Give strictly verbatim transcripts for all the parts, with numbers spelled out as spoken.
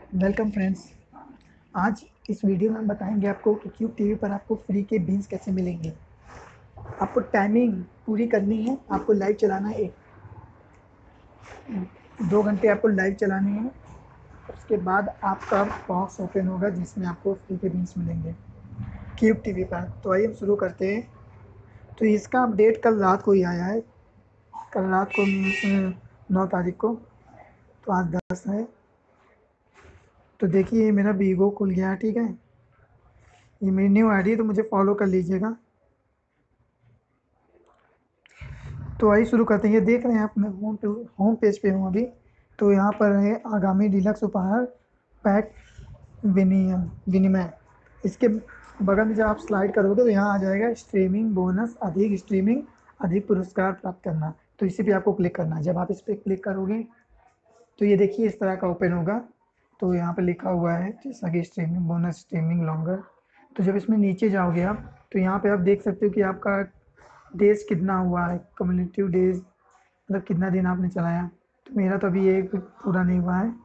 Welcome friends. आज इस video में हम बताएंगे आपको कि क्यूब टीवी पर आपको फ्री के बीन्स कैसे मिलेंगे। आपको टाइमिंग पूरी करनी है, आपको लाइव चलाना है, एक दो घंटे आपको लाइव चलाने हैं। उसके बाद आपका बॉक्स ओपन होगा जिसमें आपको फ्री के बीन्स मिलेंगे क्यूब टीवी पर। तो आइए हम शुरू करते हैं। तो इसका अपडेट कल रात को ही आया है, कल रात को नौ तारीख को, तो आज दस है। तो देखिए मेरा वीवो खुल गया है, ठीक है। ये मेरी न्यू आईडी है तो मुझे फॉलो कर लीजिएगा। तो आइए शुरू करते हैं। ये देख रहे हैं आप, मैं होम पे होम पेज पे हूँ अभी। तो यहाँ पर है आगामी डीलक्स उपहार पैक विनियम विनिमय। इसके बगल में जब आप स्लाइड करोगे तो यहाँ आ जाएगा स्ट्रीमिंग बोनस, अधिक स्ट्रीमिंग, अधिक पुरस्कार प्राप्त करना। तो इसी पे आपको क्लिक करना है। जब आप इस पर क्लिक करोगे तो ये देखिए इस तरह का ओपन होगा। तो यहाँ पर लिखा हुआ है जैसा कि स्ट्रीमिंग बोनस, स्ट्रीमिंग लॉन्गर। तो जब इसमें नीचे जाओगे आप तो यहाँ पे आप देख सकते हो कि आपका डेज कितना हुआ है, कम्युनिटिव डेज, मतलब कितना दिन आपने चलाया। तो मेरा तो अभी एक पूरा नहीं हुआ है।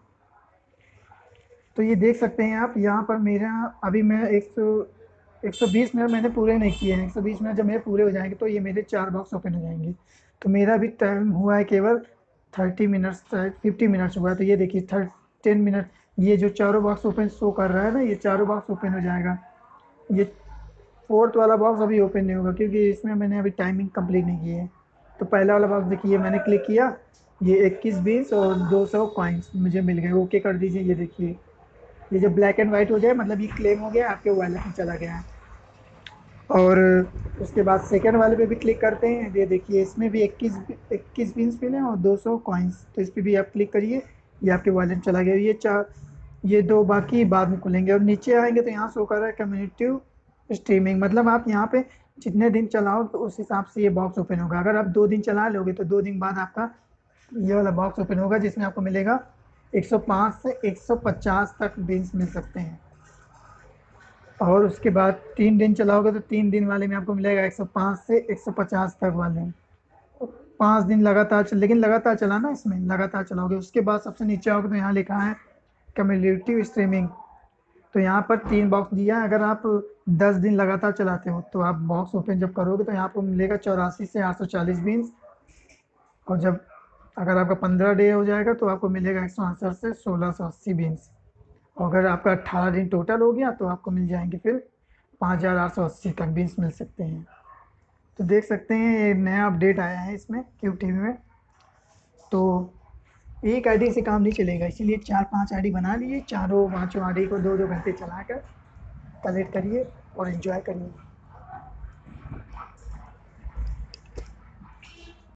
तो ये देख सकते हैं आप यहाँ पर मेरा अभी मैं एक सौ एक सौ बीस मिनट मैंने पूरे नहीं किए हैं। एक सौ बीस मिनट जब मेरे पूरे हो जाएंगे तो ये मेरे चार बॉक्स ओपन हो जाएंगे। तो मेरा अभी टाइम हुआ है केवल थर्टी मिनट्स, फिफ्टी मिनट्स हुआ है। तो ये देखिए थर्ट टेन मिनट, ये जो चारों बॉक्स ओपन शो कर रहा है ना, ये चारों बॉक्स ओपन हो जाएगा। ये फोर्थ वाला बॉक्स अभी ओपन नहीं होगा क्योंकि इसमें मैंने अभी टाइमिंग कंप्लीट नहीं की है। तो पहला वाला बॉक्स देखिए मैंने क्लिक किया, ये इक्कीस बीस और दो सौ कॉइन्स मुझे मिल गए। ओके कर दीजिए। ये देखिए ये जो ब्लैक एंड वाइट हो जाए मतलब ये क्लेम हो गया, आपके वॉलेट में चला गया है। और उसके बाद सेकंड वाले पे भी क्लिक करते हैं। ये देखिए इसमें भी इक्कीस इक्कीस बीन्स मिले और दो सौ कॉइन्स। तो इस पर भी आप क्लिक करिए, ये आपके वॉलेट में चला गया। ये चार, ये दो बाकी बाद में खुलेंगे। और नीचे आएंगे तो यहाँ शो कर रहा है कम्युनिटी स्ट्रीमिंग, मतलब आप यहाँ पे जितने दिन चलाओ तो उस हिसाब से ये बॉक्स ओपन होगा। अगर आप दो दिन चला लोगे तो दो दिन बाद आपका ये वाला बॉक्स ओपन होगा जिसमें आपको मिलेगा एक सौ पाँच से एक सौ पचास तक बीन्स मिल सकते हैं। और उसके बाद तीन दिन चलाओगे तो तीन दिन वाले में आपको मिलेगा एक सौ पाँच से एक सौ पचास तक वाले। पाँच दिन लगातार चल, लेकिन लगातार चलाना, इसमें लगातार चलाओगे। उसके बाद सबसे नीचे आओगे तो यहाँ लिखा है कम्युनिटी स्ट्रीमिंग। तो यहाँ पर तीन बॉक्स दिया है। अगर आप दस दिन लगातार चलाते हो तो आप बॉक्स ओपन जब करोगे तो यहाँ पर मिलेगा चौरासी से आठ सौ चालीस बीन्स। और जब अगर आपका पंद्रह डे हो जाएगा तो आपको मिलेगा एक सौ अड़सठ से सोलह सौ अस्सी बीन्स। और अगर आपका अट्ठारह दिन टोटल हो गया तो आपको मिल जाएंगे फिर पाँच हज़ार आठ सौ अस्सी तक बीन्स मिल सकते हैं। तो देख सकते हैं ये नया अपडेट आया है इसमें क्यूब टीवी में। तो एक आईडी से काम नहीं चलेगा, इसीलिए चार पांच आईडी बना लिए। चारों पाँचों आईडी को दो दो घंटे चलाकर कलेक्ट करिए और एंजॉय करिए।